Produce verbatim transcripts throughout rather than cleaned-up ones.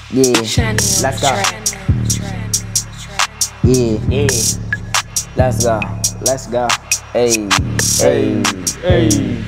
Yeah, let's go. Yeah, yeah. Let's go, let's go. Hey, hey, hey.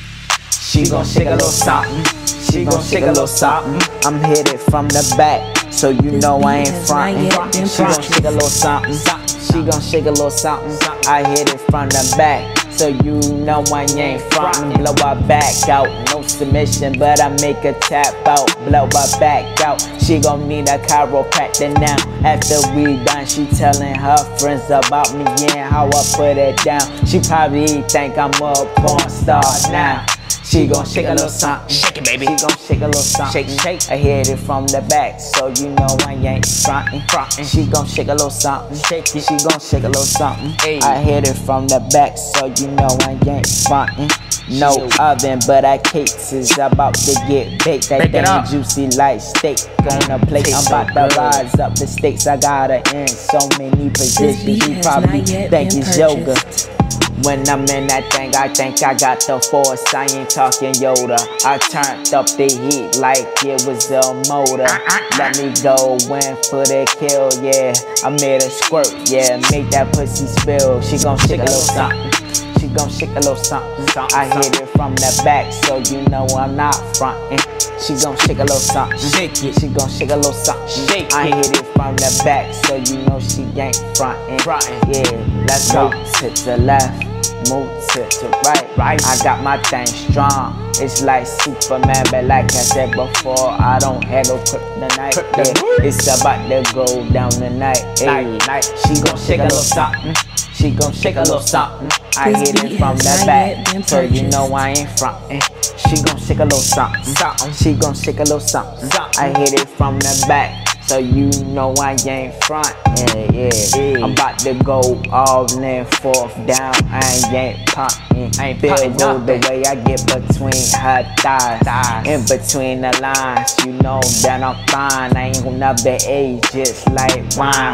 She gon' shake a little something. She gon' shake a little something. I'm headed from the back, so you know I ain't frontin'. She gon' shake a little something. She gon' shake a little something. I hit it from the back, so you know I ain't frontin'. Blow her back out, no submission, but I make her tap out. Blow her back out, she gon' need a chiropractor now. After we done, she telling her friends about me and how I put it down. She probably think I'm a porn star now. She gon' shake a little something. Shake it, baby. She gon' shake a little something. Shake, shake. I hit it from the back, so you know I ain't frontin'. Frontin'. She gon' shake a little something. Shake it. She gon' shake a little something. Ay. I hit it from the back, so you know I ain't frontin'. No oven, but that cakes is about to get baked. That thing juicy like steak on a plate. I'm about to rise up the stakes. I got her in so many positions. You probably think it's yoga. When I'm in that thing, I think I got the force. I ain't talking Yoda. I turned up the heat like it was a motor. Let me go in for the kill, yeah. I made her squirt, yeah. Make that pussy spill. She gon' shake a little something. She gon' shake a little something. I hit it from the back, so you know I'm not frontin'. She gon' shake a little something. Shake it. She gon' shake a little something. Shake I hit it from the back, so you know she ain't frontin'. Yeah, let's go to the left. Move to the right, right. I got my thing strong. It's like Superman, but like I said before, I don't handle kryptonite. Yeah, it's about to go down tonight. Hey, she gon' shake a little something. She gon' shake a little something. I hit it from the back, so you know I ain't frontin'. She gon' shake a little something. She gon' shake a little something. I hit it from the back, so you know I ain't frontin'. Yeah, yeah. I'm about to go all in, fourth down. I ain't puntin'. I ain't feel the way I get between her thighs. In between the lines, you know that I'm fine. I ain't gonna never age just like wine.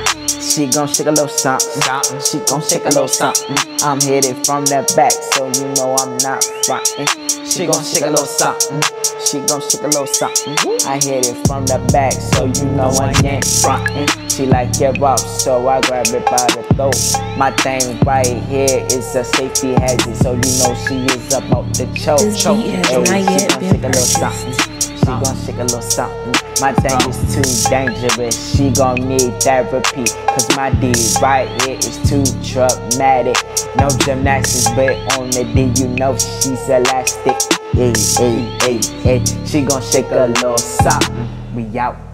She gon' shake a little something. She gon' shake a little something. I'm headed from the back, so you know I'm not frontin'. She gon' shake a little something. She gon' shake a little something. I hit it from the back, so you know I ain't frontin'. She like it rough, so I grab it by the throat. My thing right here is a safety hazard, so you know she is about to choke. This beat has Ay, not yet she gon' been shake a little purchased. something. She gon' shake a little something. My thing is too dangerous. She gon' need therapy, cause my D right here is too traumatic. No gymnastics, but on the D, you know she's elastic. Hey, hey, hey, hey. She gon' shake a little something. We out.